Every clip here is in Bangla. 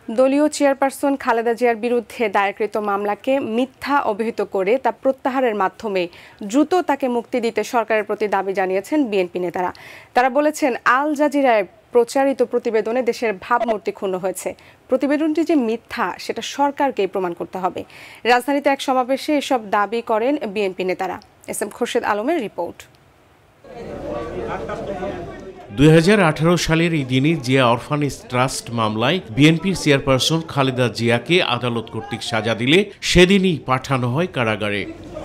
দলীয় চেয়ারপারসন খালেদা জিয়ার বিরুদ্ধে দায়েরকৃত মামলাকে মিথ্যা অভিহিত করে তা প্রত্যাহারের মাধ্যমে দ্রুত তাকে মুক্তি দিতে সরকারের প্রতি দাবি জানিয়েছেন বিএনপি নেতারা। তারা বলেছেন, আল জাজিরায় প্রচারিত প্রতিবেদনে দেশের ভাবমূর্তি ক্ষুণ্ণ হয়েছে। প্রতিবেদনটি যে মিথ্যা সেটা সরকারকেই প্রমাণ করতে হবে। রাজধানীতে এক সমাবেশে এসব দাবি করেন বিএনপি নেতারা। এস.এম. খোরশেদ আলমের রিপোর্ট। 2018 সালের এই দিনে জিয়া অরফানেজ ট্রাস্ট মামলায় বিএনপির চেয়ারপারসন খালেদা জিয়াকে আদালত কর্তৃক সাজা দিলে সেদিনই পাঠানো হয় কারাগারে।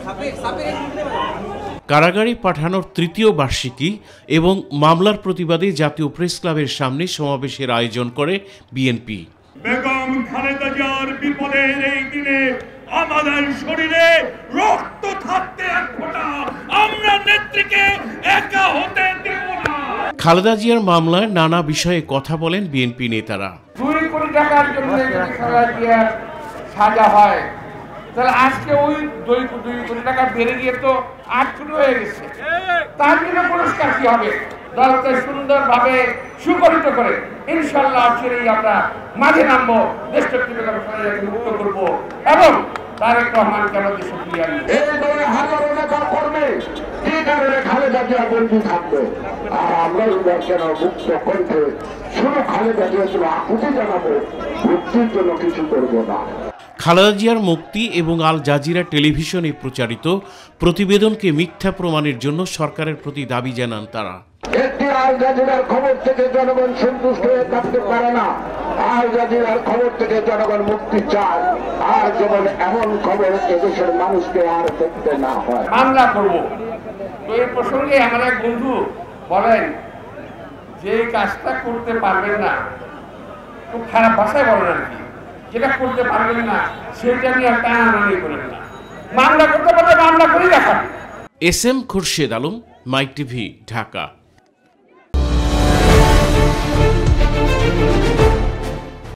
কারাগারে পাঠানোর তৃতীয় বার্ষিকী এবং মামলার প্রতিবাদে জাতীয় প্রেস ক্লাবের সামনে সমাবেশের আয়োজন করে বিএনপি। বেগম খালেদা জিয়ার বিপদের এই দিনে আমাদের শরীরে রক্ত থাকতে এক ফোঁটা আমরা নেত্রীকে একা হতে দেব না। খালেদা জিয়ার মামলায় নানা বিষয়ে কথা বলেন বিএনপি নেতারা। 2 কোটি টাকার জন্য যদি খালেদা জিয়ার সাজা হয়, তাহলে আজকে ওই 2 কোটি টাকা বেড়ে গিয়ে তো 8 কোটি হয়ে গেছে। তার জন্য পুরস্কার কি হবে? দলকে সুন্দরভাবে সুগঠিত করে ইনশাআল্লাহ সেটাই আমরা মাঝে নামবো, দেশটাকে মুক্ত করবো এবং তারেক রহমানকে আমাদের সক্রিয় আনবো। এই দলে হাজারো নেতা কর্মী কি কারণে খালেদা জিয়া বন্দী থাকবে, আর আমরা কেন মুক্ত কণ্ঠে শুধু খালেদা জিয়া শুধু আকুতি জানাবো, মুক্তির জন্য কিছু করবো না। খালেদা জিয়ার মুক্তি এবং আল জাজিরা টেলিভিশনে প্রচারিত প্রতিবেদনকে মিথ্যা প্রমাণের জন্য সরকারের প্রতি দাবি জানান তারা। একটি আল জাজিরার খবর থেকে জনগণ সন্তুষ্ট হয়ে থাকতে পারে না। আল জাজিরার খবর থেকে জনগণ মুক্তি চায়, আর যেমন এমন খবর এদেশের মানুষকে আর দেখতে না হয়। মামলা করবো। তো এই প্রসঙ্গে আমার এক বন্ধু বলেন যে কাজটা করতে পারবেন না, খুব খারাপ ভাষায় বলেন আর কি, যেটা করতে পারবেন না সেটা নিয়ে টানাটানি করেন না। মামলা করতে পারলে মামলা করেই দেখান। S M. Khorshed Alam, my TV, Dhaka.